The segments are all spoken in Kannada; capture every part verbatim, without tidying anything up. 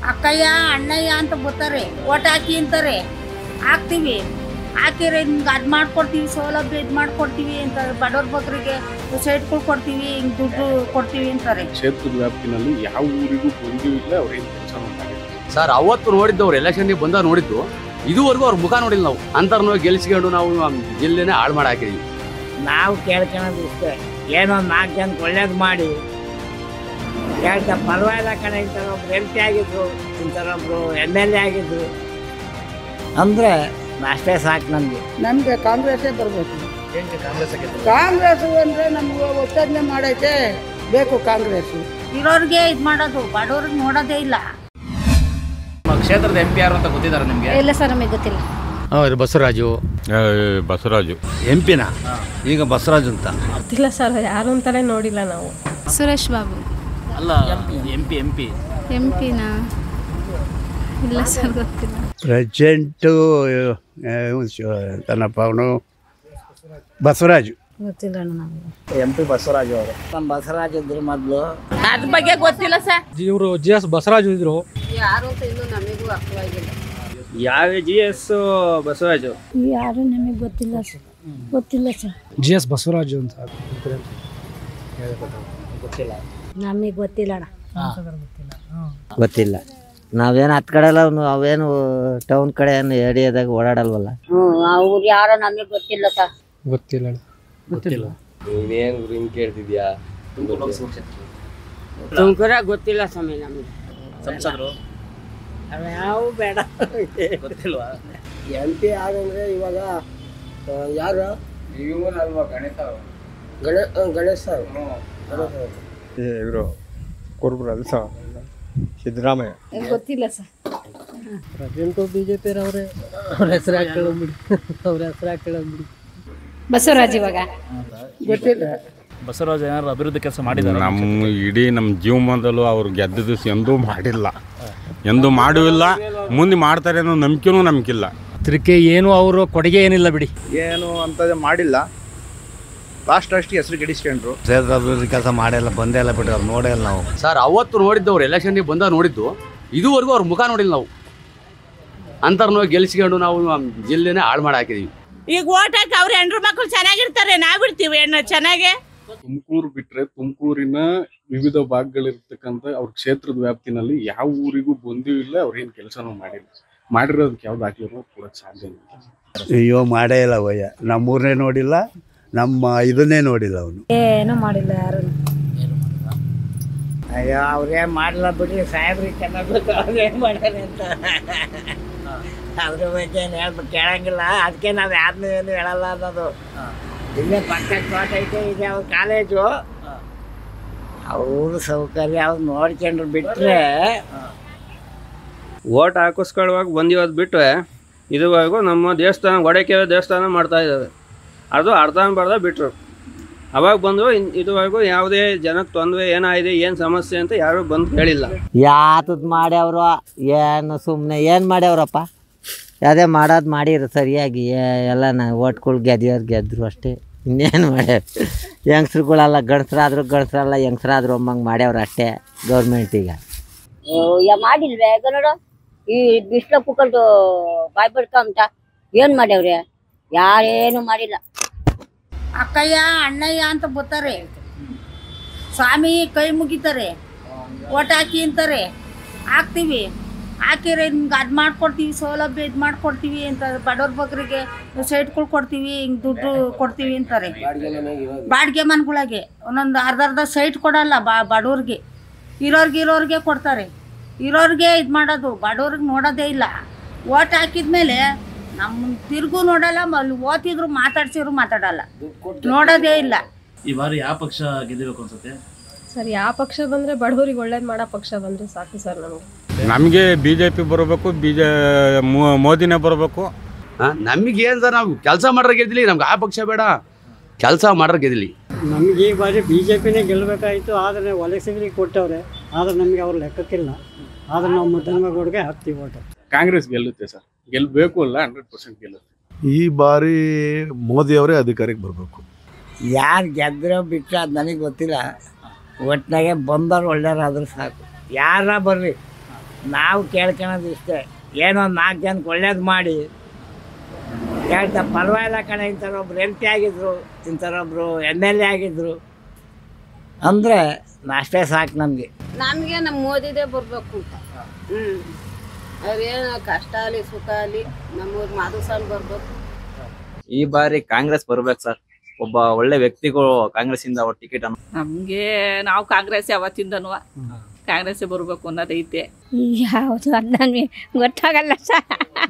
ಅಕ್ಕಯ್ಯ ಅಣ್ಣಯ್ಯ ಅಂತ ಬರ್ತಾರೆ, ಓಟ್ ಹಾಕಿ ಅಂತಾರೆ, ಹಾಕ್ತೀವಿ. ಹಾಕಿದ್ರೆ ನಿಮ್ಗೆ ಅದು ಮಾಡ್ಕೊಡ್ತೀವಿ, ಸೌಲಭ್ಯ ಇದು ಮಾಡ್ಕೊಡ್ತೀವಿ ಅಂತ ಬಡವ್ರ ಬಗ್ಗರಿಗೆ ಸೈಟ್ಗಳು ಕೊಡ್ತೀವಿ, ಹಿಂಗೆ ದುಡ್ಡು ಕೊಡ್ತೀವಿ ಅಂತಾರೆ. ಕ್ಷೇತ್ರದ ವ್ಯಾಪ್ತಿನಲ್ಲಿ ಯಾವ ಊರಿಗೂ ಬಂದಿಲ್ಲ, ಅವ್ರೇನು ಕೆಲಸ ಮಾಡ್ತಾರೆ ಸರ್. ಅವತ್ತು ನೋಡಿದ್ದವ್ರು ಎಲೆಕ್ಷನ್ಗೆ ಬಂದಾಗ ನೋಡಿದ್ದು, ಇದುವರೆಗೂ ಅವ್ರ ಮುಖ ನೋಡಿಲ್ಲ ನಾವು. ಅಂತರ್ನೋ ಗೆಲ್ಸ್ಕೊಂಡು ನಾವು ಜಿಲ್ಲೆನೇ ಹಾಳು ಮಾಡಿ ಹಾಕಿದೀವಿ. ನಾವು ಕೇಳ್ಕೊಳ್ಳೋದು ಇಷ್ಟೇ, ಏನೋ ನಾಲ್ಕು ಜನಕ್ಕೆ ಒಳ್ಳೇದು ಮಾಡಿ ಕೇಳ್ತಾ ಪರವಾಗಿಲ್ಲ ಕಡೆ ಇಂಥವ್ರು ಒಬ್ರು ಎಂ ಪಿ ಆಗಿದ್ರು, ಇಂಥವ್ರೊಬ್ರು ಎಮ್ ಎಲ್ ಎ ಆಗಿದ್ರು ಅಂದರೆ ಅಷ್ಟೇ ಸಾಕು ನಮಗೆ. ನಮಗೆ ಕಾಂಗ್ರೆಸ್ಸೇ ಬರಬೇಕು. ಕಾಂಗ್ರೆಸ್ ಅಂದರೆ ನಮ್ಗೆ ಒತ್ತಡನೆ ಮಾಡೈತೆ, ಬೇಕು ಕಾಂಗ್ರೆಸ್. ಇರೋರಿಗೆ ಇದು ಮಾಡೋದು, ಬಡವ್ರಿಗೆ ನೋಡೋದೇ ಇಲ್ಲ. ಕ್ಷೇತ್ರದ ಎಂ ಪಿ ಯಾರು ಅಂತ ಗೊತ್ತಿದ್ದಾರೆ ನಿಮಗೆ? ಇಲ್ಲ ಸರ್, ನಮಗೆ ಗೊತ್ತಿಲ್ಲ. ಹೌದು, ಬಸವರಾಜು. ಬಸವರಾಜು ಎಂ ಪಿನ ಈಗ ಬಸವರಾಜು ಅಂತ ಗೊತ್ತಿಲ್ಲ ಸರ್, ಯಾರು ಅಂತಾನೆ ನೋಡಿಲ್ಲ ನಾವು. ಸುರೇಶ್ ಬಾಬು. ಅಲ್ಲ, M P M P M ಪಿನ ಇಲ್ಲ ಸರ್, ಗೊತ್ತಿಲ್ಲ. ಪ್ರೆಸಿಡೆಂಟು ತನ್ನಪ್ಪ ಅವನು ಬಸವರಾಜು. ಗೊತ್ತಿಲ್ಲ ನಮಗೆ. ಎಂ ಪಿ ಬಸವರಾಜು ಅವರು. ನಮ್ಮ ಬಸವರಾಜ್ ಇದ್ರು ಮೊದಲು, ಅದ್ರ ಬಗ್ಗೆ ಗೊತ್ತಿಲ್ಲ ಸರ್. ಇವರು ಜಿ ಎಸ್ ಬಸವರಾಜು ಇದ್ರು. ಯಾರು ಅಂತ ಇನ್ನೂ ನಮಗೂ ಅರ್ಥವಾಗಿಲ್ಲ. ಯಾವ ಜಿ ಎಸ್ ಬಸವರಾಜು ಯಾರು ನಮಗೆ ಗೊತ್ತಿಲ್ಲ ಸರ್, ಗೊತ್ತಿಲ್ಲ ಸರ್. ಜಿ ಎಸ್ ಬಸವರಾಜು ಅಂತ ಗೊತ್ತಿಲ್ಲ, ನಮಗೆ ಗೊತ್ತಿಲ್ಲ. ಗೊತ್ತಿಲ್ಲ. ನಾವೇನು ಹತ್ತು ಕಡೆ ಎಲ್ಲ ಅವೇನು ಟೌನ್ ಕಡೆ ಏನು ಏರಿಯಾದಾಗ ಓಡಾಡಲ್ವಲ್ಲ. ಹ್ಞೂ, ಅವ್ರು ಯಾರೋ ನಮಗೆ ಗೊತ್ತಿಲ್ಲ ಸರ್. ಗೊತ್ತಿಲ್ಲ ಗೊತ್ತಿಲ್ಲ. ನೀನೇನು ಹಿಂಗೆ ಕೇಳ್ತಿದ್ಯಾ? ತುಮಕೂರ ಗೊತ್ತಿಲ್ಲ ಸ್ವಾಮಿ ನಮಗೆ. ಸಂಸದರು ಯಾವ ಬೇಡ, ಗೊತ್ತಿಲ್ವಾ? ಎಂ ಪಿ ಯಾರಂದ್ರೆ ಇವಾಗ ಯಾರು ಗಣೇ ಗಣೇಶ್ ಸರ್. ಇವರು ಕುರುಬರು ಅಲ್ಸ ಸಿದ್ದರಾಮಯ್ಯ. ಗೊತ್ತಿಲ್ಲ sir. President B J P ಅವರೇ. ಅವ್ರ ಹೆಸರು ಹಾಕೊಳ್ಳೋಗ್ಬಿಡಿ, ಅವ್ರ ಹೆಸರು ಹಾಕೊಳ್ಳೋಗ್ಬಿಡಿ. ಬಸವರಾಜ್ ಇವಾಗ ಗೊತ್ತಿಲ್ಲ. ಬಸವರಾಜ್ ಏನಾದ್ರು ಅಭಿವೃದ್ಧಿ ಕೆಲಸ ಮಾಡಿದ್ದಾರೆ? ನಮ್ಮ ಇಡೀ ನಮ್ಮ ಜೀವಮಾನದಲ್ಲೂ ಅವ್ರು ಗೆದ್ದ ದಿವಸ ಎಂದೂ ಮಾಡಿಲ್ಲ, ಎಂದೂ ಮಾಡುವಿಲ್ಲ, ಮುಂದೆ ಮಾಡ್ತಾರೆ ಅನ್ನೋ ನಂಬಿಕೆನೂ ನಮಗಿಲ್ಲ. ಅದಕ್ಕೆ ಏನು ಅವರು ಕೊಡುಗೆ ಏನಿಲ್ಲ ಬಿಡಿ. ಏನು ಅಂತ ಮಾಡಿಲ್ಲ, ಲಾಸ್ಟ್ ಅಷ್ಟು ಹೆಸರು ಗೆಡಿಸ್ಕೊಂಡ್ರು. ಕ್ಷೇತ್ರ ಅಭಿವೃದ್ಧಿ ಕೆಲಸ ಮಾಡಿಲ್ಲ, ಬಂದೇ ಇಲ್ಲ ಬಿಟ್ಟರೆ ಅವ್ರು ನೋಡೇ ಇಲ್ಲ ನಾವು. ಸರ್, ಅವತ್ತು ನೋಡಿದ್ದವ್ರು ಎಲೆಕ್ಷನ್ಗೆ ಬಂದಾಗ ನೋಡಿದ್ದು, ಇದುವರೆಗೂ ಅವ್ರ ಮುಖ ನೋಡಿಲ್ಲ ನಾವು. ಅಂತರ್ನೋ ಗೆಲ್ಸ್ಕೊಂಡು ನಾವು ಜಿಲ್ಲೆನೇ ಹಾಳು ಮಾಡಿ ಹಾಕಿದೀವಿ. ಈಗ ಓಟ್ ಹಾಕಿ ಅವ್ರ ಹೆಂಡ್ರು ಮಕ್ಕಳು ಚೆನ್ನಾಗಿರ್ತಾರೆ, ನಾವ್ ಬಿಡ್ತೀವಿ ಹೆಣ್ಣು ಚೆನ್ನಾಗೆ. ತುಮಕೂರು ಬಿಟ್ರೆ ತುಮಕೂರಿನ ವಿವಿಧ ಭಾಗಗಳಿರ್ತಕ್ಕಂಥ ಅವ್ರ ಕ್ಷೇತ್ರದ ವ್ಯಾಪ್ತಿನಲ್ಲಿ ಯಾವ ಊರಿಗೂ ಬಂದೂ ಇಲ್ಲ, ಅವ್ರೇನು ಕೆಲಸನೂ ಮಾಡಿಲ್ಲ. ಮಾಡಿರೋದಕ್ಕೆ ಯಾವ್ದು ಹಾಕಿರೋ ಕೊಡಕ್ಕೆ ಸಾಧ್ಯ ಇಲ್ಲ. ಅಯ್ಯೋ ಮಾಡೇ ಇಲ್ಲ ವಯ್ಯ, ನಮ್ಮೂರನ್ನೇ ನೋಡಿಲ್ಲ, ನಮ್ಮ ಇದನ್ನೇ ನೋಡಿಲ್ಲ ಅವನು. ಏನು ಮಾಡಿಲ್ಲ ಯಾರು. ಅಯ್ಯೋ ಅವ್ರೇ ಮಾಡಲ್ಲ ಬಿಡ್ರಿ, ಸಾಹೇಬ್ರಿಗೆ ಚೆನ್ನಾಗಿ ಗೊತ್ತು ಅವ್ರೇನು ಮಾಡ್ಯಾರ ಅಂತ. ಅದ್ರ ಬಗ್ಗೆ ಏನು ಹೇಳ್ಬಿಟ್ಟು ಕೇಳಂಗಿಲ್ಲ, ಅದಕ್ಕೆ ನಾವು ಯಾರನ್ನೂ ಏನು ಹೇಳಲ್ಲ ಅನ್ನೋದು. ಇಲ್ಲೇ ಪಕ್ಕದ ತೋಟ ಐತೆ, ಇದೆ ಅವ್ರ ಕಾಲೇಜು, ಅವರು ಸೌಕರ್ಯ ಅವ್ರು ನೋಡ್ಕೊಂಡ್ರು ಬಿಟ್ಟರೆ. ಓಟ್ ಹಾಕಿಸ್ಕೊಳ್ಳುವಾಗ ಬಂದಿರೋದು ಬಿಟ್ಟು ಇದುವರೆಗೂ ನಮ್ಮ ದೇವಸ್ಥಾನ ಒಡಕೆ ದೇವಸ್ಥಾನ ಮಾಡ್ತಾ ಇದ್ದಾವೆ, ಅದು ಅರ್ಧ ಬರ್ದ ಬಿಟ್ಟರು. ಅವಾಗ ಬಂದು ಇದುವರೆಗೂ ಯಾವುದೇ ಜನಕ್ಕೆ ತೊಂದರೆ ಏನಾಗಿದೆ, ಏನು ಸಮಸ್ಯೆ ಅಂತ ಯಾರು ಬಂದು ಹೇಳಿಲ್ಲ. ಯಾತದ್ ಮಾಡ್ಯವ್ರು, ಏನು ಸುಮ್ಮನೆ ಏನು ಮಾಡ್ಯವ್ರಪ್ಪ, ಯಾವುದೇ ಮಾಡೋದು ಮಾಡಿರು ಸರಿಯಾಗಿ. ಎಲ್ಲ ನಾ ಓಟ್ಗಳು ಗೆದ್ದಿಯೋರು ಗೆದ್ದರು ಅಷ್ಟೇ, ಇನ್ನೇನು ಮಾಡ್ಯಾರ. ಯಂಗ್ಸ್ರುಗಳೆಲ್ಲ ಗಂಡಸ್ರಾದ್ರು ಗಂಡಸ್ರಲ್ಲ ಯಂಗ್ಸ್ರಾದ್ರು ಒಮ್ಮಂಗೆ ಮಾಡ್ಯವ್ರು ಅಷ್ಟೇ ಗೌರ್ಮೆಂಟಿಗೆ. ಮಾಡಿಲ್ವೇ ಈಗ ನೋಡು, ಈ ಬಿಸಿಲು ಕುಕ್ಕಂಡು ಬಾಯ್ ಬಿಡ್ಕೊಂತ ಏನ್ ಮಾಡ್ಯವ್ರೆ? ಯಾರೇನು ಮಾಡಿಲ್ಲ. ಅಕ್ಕಯ್ಯ ಅಣ್ಣಯ್ಯ ಅಂತ ಬರ್ತಾರೆ, ಸ್ವಾಮಿ ಕೈ ಮುಗಿತಾರೆ, ಓಟ್ ಹಾಕಿ ಅಂತಾರೆ, ಹಾಕ್ತೀವಿ. ಹಾಕಿದ್ರೆ ನಿಮ್ಗೆ ಅದು ಮಾಡ್ಕೊಡ್ತೀವಿ, ಸೌಲಭ್ಯ ಇದು ಮಾಡ್ಕೊಡ್ತೀವಿ ಅಂತ ಬಡವ್ರ ಬಗ್ಗರಿಗೆ ಸೈಟ್ಗಳು ಕೊಡ್ತೀವಿ, ಹಿಂಗೆ ದುಡ್ಡು ಕೊಡ್ತೀವಿ ಅಂತಾರೆ. ಬಾಡಿಗೆ ಮನೆಗಳಿಗೆ ಒಂದೊಂದು ಅರ್ಧ ಅರ್ಧ ಸೈಟ್ ಕೊಡಲ್ಲ, ಬಾ ಬಡವ್ರಿಗೆ. ಇರೋರ್ಗೆ ಇರೋರಿಗೆ ಕೊಡ್ತಾರೆ, ಇರೋರಿಗೆ ಇದು ಮಾಡೋದು, ಬಡವ್ರಿಗೆ ನೋಡೋದೇ ಇಲ್ಲ. ಓಟ್ ಹಾಕಿದ್ಮೇಲೆ ನಮ್ಮ ತಿರುಗೂ ನೋಡಲ್ಲ, ಅಲ್ಲಿ ಓದಿದ್ರು ಮಾತಾಡ್ಸಿದ್ರು ಮಾತಾಡಲ್ಲ, ನೋಡೋದೇ ಇಲ್ಲ. ಈ ಬಾರಿ ಯಾವ ಪಕ್ಷ ಗೆದ್ದಿಬೇಕು ಅನ್ಸುತ್ತೆ ಸರ್? ಯಾವ ಪಕ್ಷ ಬಂದರೆ ಬಡವರಿಗೆ ಒಳ್ಳೇದು ಮಾಡೋ ಪಕ್ಷ ಬಂದರೆ ಸಾಕು ಸರ್ ನಮಗೆ. ನಮಗೆ ಬಿ ಜೆ ಪಿ ಬರಬೇಕು, ಬಿ ಜೆ ಮೋದಿನೇ ಬರಬೇಕು. ನಮಗೆ ಏನು ಸರ್, ನಾವು ಕೆಲಸ ಮಾಡ್ರೆ ಗೆದ್ದಿಲಿ, ನಮ್ಗೆ ಆ ಪಕ್ಷ ಬೇಡ, ಕೆಲಸ ಮಾಡ್ರೆ ಗೆದ್ದಿಲಿ. ನಮ್ಗೆ ಈ ಬಾರಿ ಬಿ ಜೆ ಪಿನೇ ಗೆಲ್ಲಬೇಕಾಯಿತು, ಆದರೆ ವಲಸಿಗರಿಗೆ ಕೊಟ್ಟವ್ರೆ, ಆದರೆ ನಮಗೆ ಅವ್ರು ಲೆಕ್ಕಕ್ಕಿಲ್ಲ. ಆದರೆ ನಾವು ಮುದ್ದನಗೌಡಗೆ ಹಾಕ್ತೀವಿ ಓಟು. ಕಾಂಗ್ರೆಸ್ ಗೆಲ್ಲುತ್ತೆ ಸರ್, ಗೆಲ್ಲಬೇಕು ಅಲ್ಲ, ಹಂಡ್ರೆಡ್ ಪರ್ಸೆಂಟ್ ಗೆಲ್ಲುತ್ತೆ. ಈ ಬಾರಿ ಮೋದಿ ಅವರೇ ಅಧಿಕಾರಕ್ಕೆ ಬರಬೇಕು. ಯಾರು ಗೆದ್ದಿರೋ ಬಿಟ್ಟರೆ ಅದು ನನಗೆ ಗೊತ್ತಿಲ್ಲ. ಒಟ್ಟಿನಾಗೆ ಬಂದವ್ರು ಒಳ್ಳೆಯವ್ರಾದ್ರೂ ಸಾಕು, ಯಾರ ಬರ್ರಿ ನಾವು ಕೇಳ್ಕೊಳೋದು ಇಷ್ಟೇ, ಏನೋ ಒಂದು ನಾಲ್ಕು ಜನಕ್ಕೆ ಒಳ್ಳೇದು ಮಾಡಿ ಹೇಳ್ತಾ ಪರವಾಗಿಲ್ಲ ಕಣೆ, ಇಂಥರೊಬ್ರು ಎಂ ಪಿ ಆಗಿದ್ರು, ಇಂಥರೊಬ್ರು ಎಮ್ ಎಲ್ ಎ ಆಗಿದ್ರು ಅಂದರೆ ಅಷ್ಟೇ ಸಾಕು ನಮಗೆ. ನಮಗೆ ನಮ್ಮ ಮೋದಿದೇ ಬರಬೇಕು ಅಂತ. ಹ್ಞೂ ಅವ್ರೇನು ಕಷ್ಟ ಆಗಲಿ ಸುಖ ಆಗಲಿ ನಮ್ಮೂರು ಮಾಧುಸ್ವಾಮಿ ಬರಬೇಕು. ಈ ಬಾರಿ ಕಾಂಗ್ರೆಸ್ ಬರ್ಬೇಕು ಸರ್. ಒಬ್ಬ ಒಳ್ಳೆ ವ್ಯಕ್ತಿಗಳು ಕಾಂಗ್ರೆಸ್ ಇಂದ ಟಿಕೆಟ್ ನಮ್ಗೆ ನಾವು ಕಾಂಗ್ರೆಸ್ ಯಾವತ್ತಿಂದನು ಕಾಂಗ್ರೆಸ್ ಬರ್ಬೇಕು ಅನ್ನೋದೈತೆ. ಯಾವುದು ನನಗೆ ಗೊತ್ತಾಗಲ್ಲ ಸರ್,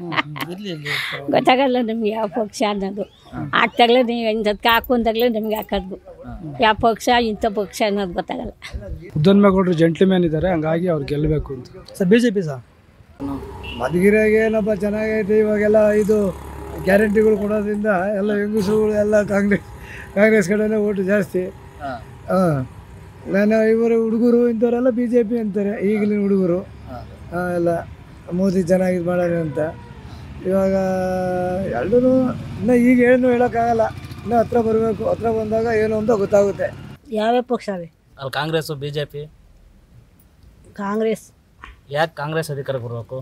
ಗೊತ್ತಾಗಲ್ಲ ನಮ್ಗೆ ಯಾವ ಪಕ್ಷ ಅನ್ನೋದು. ಆಗ್ತಾಗಲೇ ನೀವು ಇಂಥದ್ಕೆ ಹಾಕು ಅಂದಾಗಲೇ ನಮ್ಗೆ ಹಾಕೋದು ಯಾವ ಪಕ್ಷ ಇಂಥ ಪಕ್ಷ ಅನ್ನೋದು ಗೊತ್ತಾಗಲ್ಲ. ಮುದ್ದನ್ಮೇಗೌಡರು ಜೆಂಟ್ಲ್ಮ್ಯಾನ್ ಇದ್ದಾರೆ, ಹಂಗಾಗಿ ಅವ್ರು ಗೆಲ್ಲಬೇಕು ಅಂತ. Sir B J P sir ಮಧುಗಿರಿಯಾಗೆ ಏನಪ್ಪ ಚೆನ್ನಾಗೈತೆ. ಇವಾಗೆಲ್ಲ ಇದು ಗ್ಯಾರಂಟಿಗಳು ಕೊಡೋದ್ರಿಂದ ಎಲ್ಲ ಹೆಂಗಸುಗಳು ಎಲ್ಲ ಕಾಂಗ್ರೆಸ್ ಕಾಂಗ್ರೆಸ್ ಕಡೆನೇ ಓಟು ಜಾಸ್ತಿ. ಹಾಂ ನಾನು ಇವರು ಹುಡುಗರು ಇಂಥವರೆಲ್ಲ ಬಿ ಜೆ ಪಿ ಅಂತಾರೆ ಈಗಲಿನ ಹುಡುಗರು ಎಲ್ಲ ಮೋದಿ ಚೆನ್ನಾಗಿ ಮಾಡೋಣ ಅಂತ. ಇವಾಗ ಎಲ್ಲರೂ ಇನ್ನೂ ಈಗ ಏನು ಹೇಳೋಕ್ಕಾಗಲ್ಲ, ಇನ್ನೂ ಹತ್ರ ಬರಬೇಕು. ಹತ್ರ ಬಂದಾಗ ಏನು ಅಂತ ಗೊತ್ತಾಗುತ್ತೆ. ಯಾವ್ಯಾವ ಪಕ್ಷ ಅವೆ ಅಲ್ಲಿ Congress B J P. Congress ಯಾಕೆ ಕಾಂಗ್ರೆಸ್ ಅಧಿಕಾರ ಬರಬೇಕು?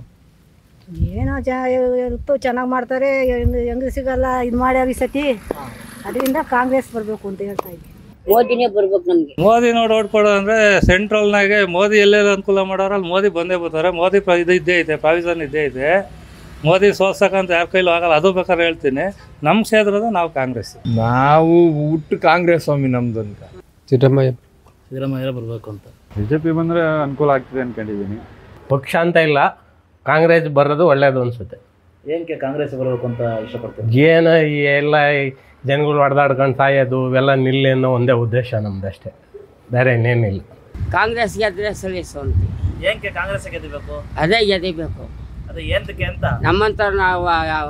ಏನೋ ಜ ಹೆಲ್ಪ್ ಚೆನ್ನಾಗಿ ಮಾಡ್ತಾರೆ, ಹೆಂಗಸಿಗೆಲ್ಲ ಇದು ಮಾಡ್ಯಾರ ಈ ಸತಿ, ಅದರಿಂದ ಕಾಂಗ್ರೆಸ್ ಬರಬೇಕು ಅಂತ ಹೇಳ್ತಾ ಇದ್ದೀನಿ. ಮೋದಿನೇ ಬರ್ಬೇಕು ನಮ್ಗೆ. ಮೋದಿ ನೋಡಿ ಓಟ್ ಕೊಡೋದು ಅಂದ್ರೆ ಸೆಂಟ್ರಲ್ನಾಗೆ ಮೋದಿ ಎಲ್ಲೆಲ್ಲ ಅನುಕೂಲ ಮಾಡೋರು ಅಲ್ಲಿ ಮೋದಿ ಬಂದೇ ಬರ್ತಾರೆ. ಮೋದಿ ಪ್ರ ಇದು ಇದ್ದೇ ಐತೆ, ಪ್ರಾವಿಷನ್ ಇದ್ದೇ ಐತೆ. ಮೋದಿ ಸೋಲ್ಸಕ್ಕಂತ ಯಾರ ಕೈಲೂ ಆಗಲ್ಲ, ಅದು ಬೇಕಾದ್ರೆ ಹೇಳ್ತೀನಿ. ನಮ್ಮ ಕ್ಷೇತ್ರದ ನಾವು ಕಾಂಗ್ರೆಸ್. ನಾವು ಹುಟ್ಟು ಕಾಂಗ್ರೆಸ್ ಸ್ವಾಮಿ ನಮ್ದು ಅಂತ. ಸಿದ್ದರಾಮಯ್ಯ ಸಿದ್ದರಾಮಯ್ಯ ಬರಬೇಕು ಅಂತ. ಬಿ ಜೆ ಪಿ ಬಂದರೆ ಅನುಕೂಲ ಆಗ್ತದೆ ಅನ್ಕೊಂಡಿದ್ದೀನಿ. ಪಕ್ಷ ಅಂತ ಇಲ್ಲ, ಕಾಂಗ್ರೆಸ್ ಬರೋದು ಒಳ್ಳೇದು ಅನಿಸುತ್ತೆ. ಏನಕ್ಕೆ ಕಾಂಗ್ರೆಸ್ ಬರಬೇಕು ಅಂತ ಇಷ್ಟಪಡ್ತೀನಿ? ಏನು ಎಲ್ಲ ಜನಗಳು ಹೊಡೆದಾಡ್ಕೊಂಡು ಸಾಯೋದು ಇವೆಲ್ಲ ನಿಲ್ಲಿ ಅನ್ನೋ ಒಂದೇ ಉದ್ದೇಶ ನಮ್ದಷ್ಟೇ, ಬೇರೆ ಇನ್ನೇನಿಲ್ಲ. ಕಾಂಗ್ರೆಸ್ ಗೆದ್ರೆ ಸಲೀಸು ಅಂತ. ಏನಕ್ಕೆ ಕಾಂಗ್ರೆಸ್ ಗೆದಿಬೇಕು? ಅದೇ ಗೆದಿಬೇಕು. ಅದು ಏನಕ್ಕೆ ಅಂತ ನಮ್ಮಂಥವ್ರು ನಾವು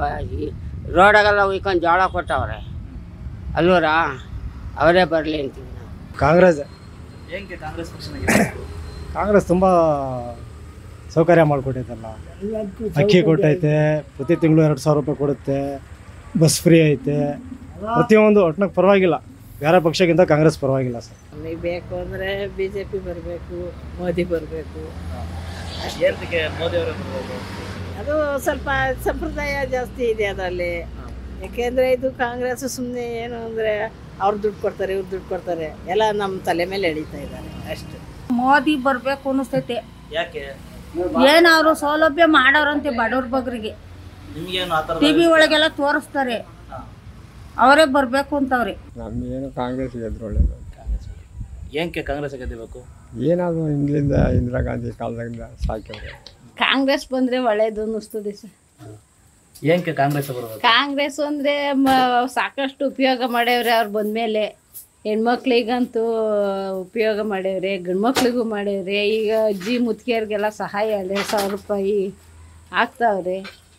ರೋಡಾಗೆಲ್ಲ ಉಯ್ಕೊಂಡು ಜೋಳ ಕೊಟ್ಟವ್ರೆ ಅಲ್ವರ, ಅವರೇ ಬರಲಿ ಅಂತೀವಿ ನಾವು. ಕಾಂಗ್ರೆಸ್ ಏನಕ್ಕೆ ಕಾಂಗ್ರೆಸ್ ಪಕ್ಷನ ಗೆದಿಬೇಕು? ಕಾಂಗ್ರೆಸ್ ತುಂಬ ಸೌಕರ್ಯ ಮಾಡಿಕೊಟ್ಟೈತಲ್ಲ. ಅಕ್ಕಿ ಕೊಟ್ಟೈತೆ, ಪ್ರತಿ ತಿಂಗಳು ಎರಡು ಸಾವಿರ ರೂಪಾಯಿ ಕೊಡುತ್ತೆ, ಬಸ್ ಫ್ರೀ ಐತೆ, ಪ್ರತಿಯೊಂದು ಒಟ್ನಾಗ ಪರವಾಗಿಲ್ಲ. ಬೇರೆ ಪಕ್ಷಕ್ಕಿಂತ ಕಾಂಗ್ರೆಸ್ ಪರವಾಗಿಲ್ಲ ಸರ್. ನಮಗೆ ಬೇಕು ಅಂದರೆ ಬಿ ಜೆ ಪಿ ಬರಬೇಕು, ಮೋದಿ ಬರಬೇಕು. ಏನಕ್ಕೆ ಮೋದಿ ಅವರು ಬರಬೇಕು? ಅದು ಸ್ವಲ್ಪ ಸಂಪ್ರದಾಯ ಜಾಸ್ತಿ ಇದೆ ಅದರಲ್ಲಿ. ಯಾಕೆಂದರೆ ಇದು ಕಾಂಗ್ರೆಸ್ ಸುಮ್ಮನೆ ಏನು ಅಂದರೆ ಅವ್ರು ದುಡ್ಡು ಕೊಡ್ತಾರೆ, ಇವ್ರು ದುಡ್ಡು ಕೊಡ್ತಾರೆ, ಎಲ್ಲ ನಮ್ಮ ತಲೆ ಮೇಲೆ ಎಳೀತಾ ಇದ್ದಾರೆ ಅಷ್ಟು. ಮೋದಿ ಬರಬೇಕು ಅನ್ನಿಸ್ತೈತೆ. ಯಾಕೆ? ಏನು ಅವರು ಸೌಲಭ್ಯ ಮಾಡೋರಂತೆ ಬಡವ್ರ ಬಗ್ರಿಗೆ. ನಿಮ್ಗೇನು ಆ ಥರ ಟಿ ವಿ ಒಳಗೆಲ್ಲ ತೋರಿಸ್ತಾರೆ, ಅವರೇ ಬರಬೇಕು ಅಂತವ್ರೆ. ನಮಗೇನು ಕಾಂಗ್ರೆಸ್ ಗೆದ್ರು ಒಳ್ಳೇದು. ಏನಕ್ಕೆ ಕಾಂಗ್ರೆಸ್ ಗೆದಿಬೇಕು? ಏನಾದರೂ ಹಿಂದಿನಿಂದ ಇಂದಿರಾ ಗಾಂಧಿ ಕಾಲದಿಂದ ಸಾಕ್ಯವ್ರೆ. ಕಾಂಗ್ರೆಸ್ ಬಂದರೆ ಒಳ್ಳೇದು ಅನ್ನಿಸ್ತದೆ ಸರ್. ಏನಕ್ಕೆ ಕಾಂಗ್ರೆಸ್ ಬರಬೇಕು? ಕಾಂಗ್ರೆಸ್ ಅಂದರೆ ಸಾಕಷ್ಟು ಉಪಯೋಗ ಮಾಡ್ಯವ್ರೆ ಅವ್ರು ಬಂದಮೇಲೆ. ಹೆಣ್ಮಕ್ಳಿಗಂತೂ ಉಪಯೋಗ ಮಾಡ್ಯವ್ರೆ, ಗಂಡ್ಮಕ್ಳಿಗೂ ಮಾಡ್ಯವ್ರೆ. ಈಗ ಅಜ್ಜಿ ಮುದುಕಿಯರಿಗೆಲ್ಲ ಸಹಾಯ ಎರಡು ಸಾವಿರ ರೂಪಾಯಿ ಆಗ್ತಾವ್ರೆ.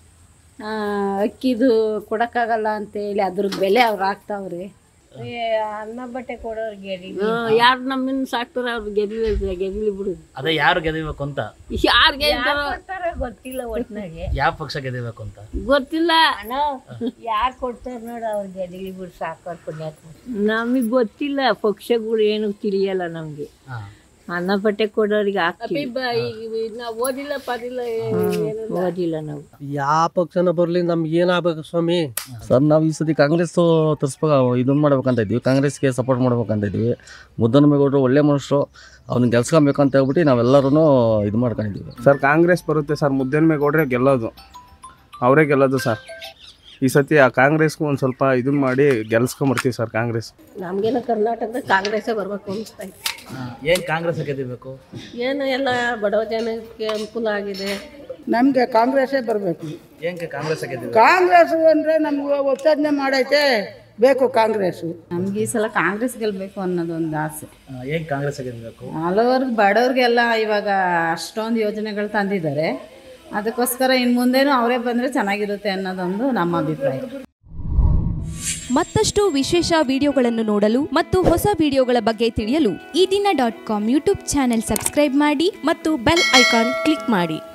ಅಕ್ಕಿದು ಕೊಡೋಕ್ಕಾಗಲ್ಲ ಅಂತೇಳಿ ಅದ್ರದ್ದು ಬೆಲೆ ಅವ್ರು ಹಾಕ್ತಾವ್ರೆ. ಅನ್ನ ಬಟ್ಟೆ ಕೊಡೋರು ಗೆದಿ, ಯಾರು ನಮ್ಮನ್ನ ಸಾಕ್ತಾರೆ ಅವ್ರು ಗೆದಿಲಿ ಗೆದಿಲಿ ಬಿಡು. ಅದೇ ಯಾರು ಗೆದಿಬೇಕು ಅಂತ? ಯಾರು ಗೆದ್ದಾರೋ ಗೊತ್ತಿಲ್ಲ ಒಟ್ಟಿನಾಗೆ. ಯಾವ ಪಕ್ಷ ಗೆದಿಬೇಕು ಅಂತ ಗೊತ್ತಿಲ್ಲ. ಯಾರು ಕೊಡ್ತಾರೆ ನೋಡು ಅವ್ರು ಗೆದಿಲಿ ಬಿಡು, ಸಾಕೋರು ಪುಣ್ಯಾತ್ಮ. ನಮಗೆ ಗೊತ್ತಿಲ್ಲ, ಪಕ್ಷಗಳು ಏನು ತಿಳಿಯಲ್ಲ ನಮಗೆ. ಅನ್ನ ಬಟ್ಟೆ ಕೊಡೋರಿಗೆ ಹಾಕಿ ನಾವು ಓದಿಲ್ಲ ಪಾದಿಲ್ಲ, ಓದಿಲ್ಲ ನಾವು. ಯಾವ ಪಕ್ಷನ ಬರಲಿ ನಮ್ಗೆ ಏನಾಗಬೇಕು ಸ್ವಾಮಿ? ಸರ್ ನಾವು ಈ ಸತಿ ಕಾಂಗ್ರೆಸ್ ತರಿಸ್ಬೇಕು, ಇದನ್ನು ಮಾಡ್ಬೇಕಂತ ಇದ್ವಿ, ಕಾಂಗ್ರೆಸ್ಗೆ ಸಪೋರ್ಟ್ ಮಾಡ್ಬೇಕಂತ ಇದ್ವಿ. ಮುದ್ದನಮೇಗೌಡರು ಒಳ್ಳೆ ಮನುಷ್ಯರು, ಅವ್ನ ಗೆಲ್ಸ್ಕೊಬೇಕಂತ ಹೇಳ್ಬಿಟ್ಟು ನಾವೆಲ್ಲರೂ ಇದು ಮಾಡ್ಕೊಂಡಿದ್ದೀವಿ. ಸರ್ ಕಾಂಗ್ರೆಸ್ ಬರುತ್ತೆ ಸರ್, ಮುದ್ದನಮೇಗೌಡರೇ ಗೆಲ್ಲೋದು, ಅವರೇ ಗೆಲ್ಲೋದು ಸರ್. ಈ ಸತಿ ಆ ಕಾಂಗ್ರೆಸ್ಗೂ ಒಂದು ಸ್ವಲ್ಪ ಇದನ್ನ ಮಾಡಿ ಗೆಲ್ಸ್ಕೊಂಬರ್ತೀವಿ ಸರ್ ಕಾಂಗ್ರೆಸ್. ನಮಗೇನು ಕರ್ನಾಟಕದ ಕಾಂಗ್ರೆಸ್ಸೇ ಬರಬೇಕು ಅನಿಸ್ತಾ ಇದೆ. ಏನು ಕಾಂಗ್ರೆಸ್ ಗೆದಿಬೇಕು? ಏನು ಎಲ್ಲ ಬಡವ ಜನಕ್ಕೆ ಅನುಕೂಲ ಆಗಿದೆ. ನಮಗೆ ಕಾಂಗ್ರೆಸ್ಸೇ ಬರಬೇಕು. ಏನಕ್ಕೆ ಕಾಂಗ್ರೆಸ್ ಗೆದಿಬೇಕು? ಕಾಂಗ್ರೆಸ್ ಅಂದರೆ ನಮ್ಗೆ ಒತ್ತಡನೆ ಮಾಡೈತೆ, ಬೇಕು ಕಾಂಗ್ರೆಸ್ಸು. ನಮ್ಗೆ ಈ ಸಲ ಕಾಂಗ್ರೆಸ್ ಗೆಲ್ಲಬೇಕು ಅನ್ನೋದೊಂದು ಆಸೆ. ಏನು ಕಾಂಗ್ರೆಸ್ ಗೆದಿಬೇಕು? ಹಲವರ್ಗೆ ಬಡವ್ರಿಗೆಲ್ಲ ಇವಾಗ ಅಷ್ಟೊಂದು ಯೋಜನೆಗಳು ತಂದಿದ್ದಾರೆ, ಅದಕ್ಕೋಸ್ಕರ ಇನ್ನು ಮುಂದೇನು ಅವರೇ ಬಂದರೆ ಚೆನ್ನಾಗಿರುತ್ತೆ ಅನ್ನೋದೊಂದು ನಮ್ಮ ಅಭಿಪ್ರಾಯ. ಮತ್ತಷ್ಟು ವಿಶೇಷ ವಿಡಿಯೋಗಳನ್ನು ನೋಡಲು ಮತ್ತು ಹೊಸ ವಿಡಿಯೋಗಳ ಬಗ್ಗೆ ತಿಳಿಯಲು ಈ ದಿನ dot com YouTube channel subscribe ಮಾಡಿ ಮತ್ತು ಬೆಲ್ ಐಕಾನ್ ಕ್ಲಿಕ್ ಮಾಡಿ.